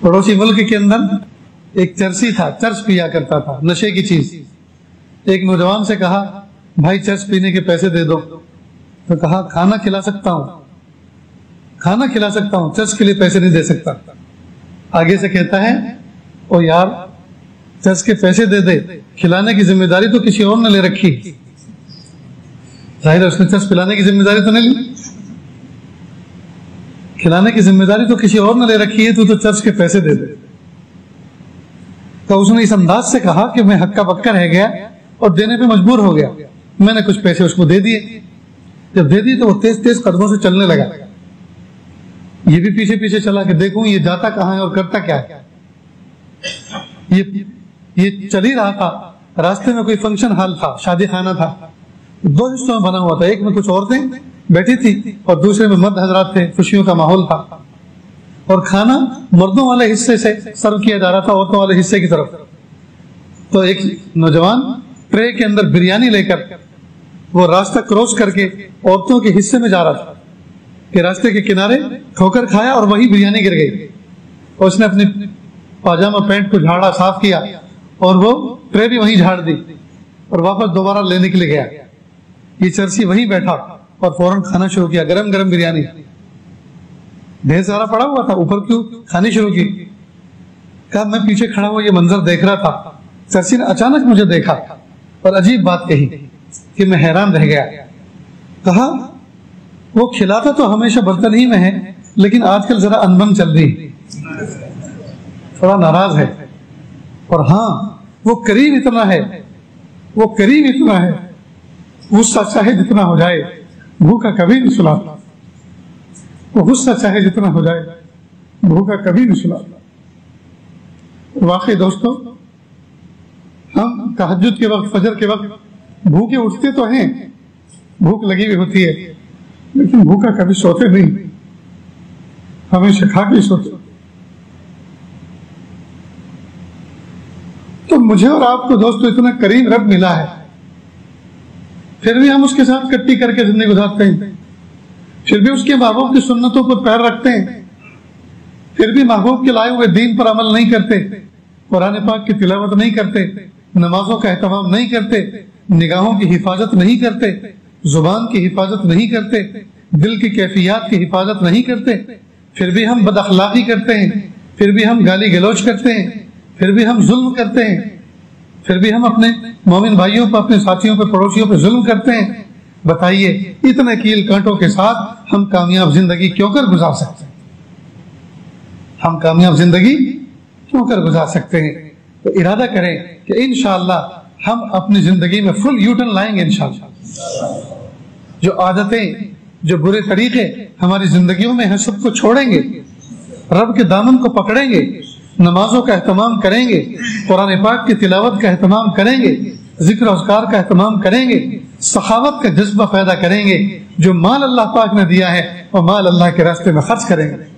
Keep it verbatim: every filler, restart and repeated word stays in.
پڑوسی ملک کے اندر ایک چرسی تھا، چرس پیا کرتا تھا، نشے کی چیز۔ ایک نوجوان سے کہا بھائی چرس پینے کے پیسے دے دو، تو کہا کھانا کھلا سکتا ہوں، کھانا کھلا سکتا ہوں، چرس کے لیے پیسے نہیں دے سکتا۔ آگے سے کہتا ہے او یار چرس کے پیسے دے دے، کھلانے کی ذمہ داری تو کسی اور نے لے رکھی۔ ظاہر ہے اس نے چرس پلانے کی ذمہ داری تو نہیں لی، کھلانے کی ذمہ داری تو کسی اور نے لے رکھی ہے، تو تو چرس کے پیسے دے دے۔ تو اس نے اس انداز سے کہا کہ میں ہکا بکا رہ گیا اور دینے پہ مجبور ہو گیا، میں نے کچھ پیسے اس کو دے دیے۔ جب دے دیے تو وہ تیز تیز قدموں سے چلنے لگا، یہ بھی پیچھے پیچھے چلا کہ دیکھوں یہ جاتا کہاں ہے اور کرتا کیا ہے۔ یہ یہ چل ہی رہا تھا، راستے میں کوئی فنکشن ہال تھا، شادی خانہ تھا، دو حصوں میں بنا ہوا تھا، ایک میں کچھ عورتیں بیٹھی تھی اور دوسرے میں مرد حضرات تھے، خوشیوں کا ماحول تھا، اور کھانا مردوں والے حصے سے سرو کیا جا رہا تھا عورتوں والے حصے کی طرف۔ تو ایک نوجوان ٹرے کے اندر بریانی لے کر وہ راستہ کراس کر کے عورتوں کے حصے میں جا رہا تھا کہ راستے کے کنارے ٹھوکر کھایا اور وہی بریانی گر گئی، اور اس نے اپنے پاجامہ پینٹ کو جھاڑا، صاف کیا، اور وہ ٹرے بھی وہیں جھاڑ دی اور واپس دوبارہ لینے کے لیے گیا۔ یہ چرسی وہیں بیٹھا اور فوراً کھانا شروع کیا، گرم گرم بریانی ڈھیر سارا پڑا ہوا تھا، اوپر کیوں کھانی شروع کی۔ کہا میں پیچھے کھڑا ہوا یہ منظر دیکھ رہا تھا، چرسی نے اچانک مجھے دیکھا اور عجیب بات کہی کہ میں حیران رہ گیا۔ کہا وہ کھلاتا تو ہمیشہ برتن ہی میں ہے، لیکن آج کل ذرا انبن چل رہی، تھوڑا ناراض ہے، اور ہاں وہ قریب اتنا ہے، وہ قریب اتنا ہے، غصہ چاہے جتنا ہو جائے بھوکا کبھی نہیں سلاتا، وہ غصہ چاہے جتنا ہو جائے بھوکا کبھی نہیں سلاتا۔ واقعی دوستو ہم تہجد کے وقت، فجر کے وقت بھوکے اٹھتے تو ہیں، بھوک لگی ہوئی ہوتی ہے، لیکن بھوکا کبھی سوتے نہیں، ہمیشہ کھا کے سوتے۔ تو مجھے اور آپ کو دوستو اتنا کریم رب ملا ہے، پھر بھی ہم اس کے ساتھ کٹی کر کے زندگی گزارتے ہیں، پھر بھی اس کے محبوب کی سنتوں پر پیر رکھتے ہیں، پھر بھی محبوب کے لائے ہوئے دین پر عمل نہیں کرتے، قرآن پاک کی تلاوت نہیں کرتے، نمازوں کا اہتمام نہیں کرتے، نگاہوں کی حفاظت نہیں کرتے، زبان کی حفاظت نہیں کرتے، دل کی کیفیات کی حفاظت نہیں کرتے، پھر بھی ہم بد اخلاقی کرتے ہیں، پھر بھی ہم گالی گلوچ کرتے ہیں، پھر بھی ہم ظلم کرتے ہیں، پھر بھی ہم اپنے مومن بھائیوں پر، اپنے ساتھیوں پر، پڑوسیوں پر ظلم کرتے ہیں۔ بتائیے اتنے کیل کانٹوں کے ساتھ ہم کامیاب زندگی کیوں کر گزار سکتے ہیں؟ ہم کامیاب زندگی کیوں کر گزار سکتے ہیں؟ تو ارادہ کریں کہ انشاءاللہ ہم اپنی زندگی میں فل یوٹرن لائیں گے انشاءاللہ۔ جو عادتیں، جو برے طریقے ہماری زندگیوں میں ہیں سب کو چھوڑیں گے، رب کے دامن کو پکڑیں گے، نمازوں کا اہتمام کریں گے، قرآن پاک کی تلاوت کا اہتمام کریں گے، ذکر و اذکار کا اہتمام کریں گے، سخاوت کا جذبہ پیدا کریں گے، جو مال اللہ پاک نے دیا ہے وہ مال اللہ کے راستے میں خرچ کریں گے۔